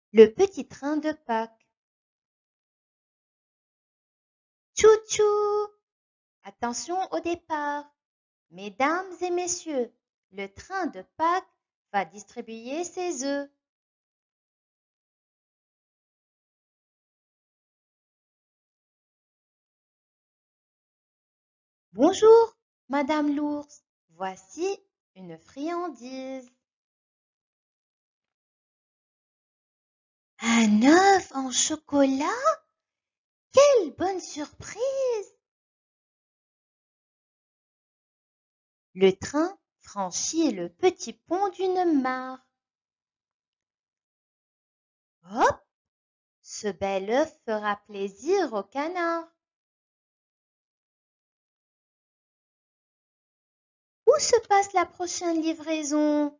Le petit train de Pâques. Tchou-tchou! Attention au départ. Mesdames et messieurs, le train de Pâques va distribuer ses œufs. Bonjour, Madame l'ours. Voici une friandise. Un œuf en chocolat? Quelle bonne surprise! Le train franchit le petit pont d'une mare. Hop! Ce bel œuf fera plaisir au canard. Où se passe la prochaine livraison?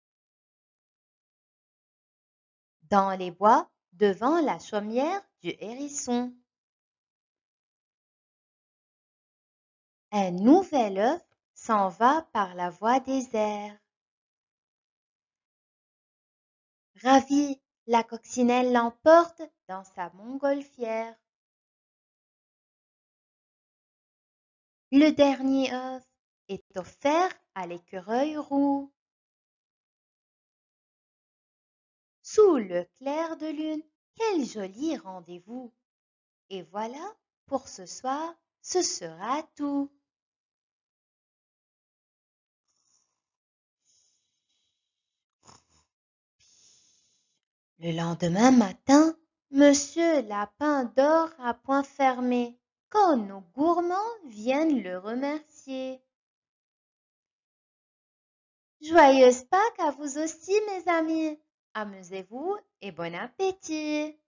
Dans les bois, devant la chaumière du hérisson. Un nouvel œuf s'en va par la voie des airs. Ravie, la coccinelle l'emporte dans sa montgolfière. Le dernier œuf est offert à l'écureuil roux. Sous le clair de lune, quel joli rendez-vous! Et voilà, pour ce soir, ce sera tout. Le lendemain matin, Monsieur Lapin dort à point fermé, quand nos gourmands viennent le remercier. Joyeuse Pâques à vous aussi, mes amis. Amusez-vous et bon appétit.